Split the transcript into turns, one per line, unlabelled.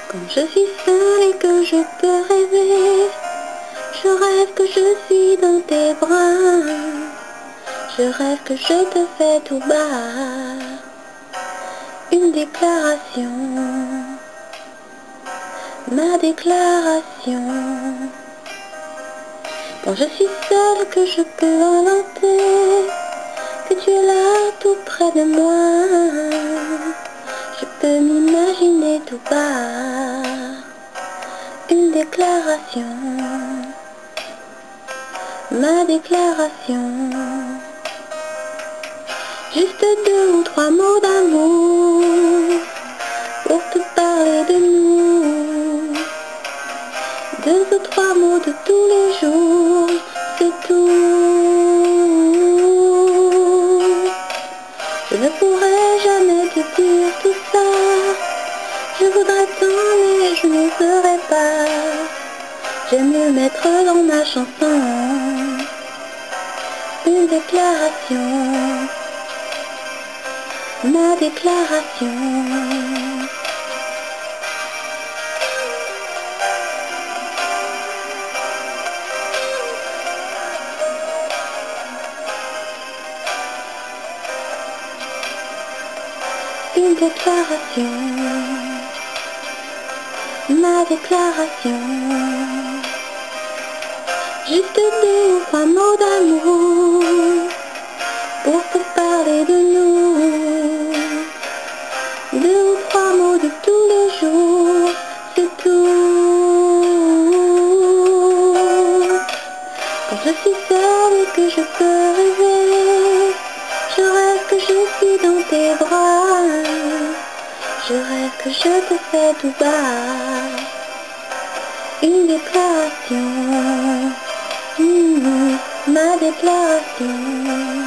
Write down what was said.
Quand je suis seule et que je peux rêver, je rêve que je suis dans tes bras. Je rêve que je te fais tout bas une déclaration, ma déclaration. Quand je suis seule que je peux inventer que tu es là tout près de moi, je peux m'imaginer tout bas une déclaration, ma déclaration. Juste 2 ou 3 mots d'amour pour te parler de nous. 2 ou 3 mots de tous les jours, c'est tout. Je ne pourrai jamais te dire tout ça. Je voudrais tant mais je n'oserais pas. J'aime mieux mettre dans ma chanson une déclaration, ma déclaration. Une déclaration, ma déclaration. Juste 2 ou 3 mots d'amour pour te parler de nous. 2 ou 3 mots de tous les jours, c'est tout. Quand je suis seule et que je peux rêver, je rêve que je suis dans tes bras. Je rêve que je te fais tout bas une déclaration, ma déclaration.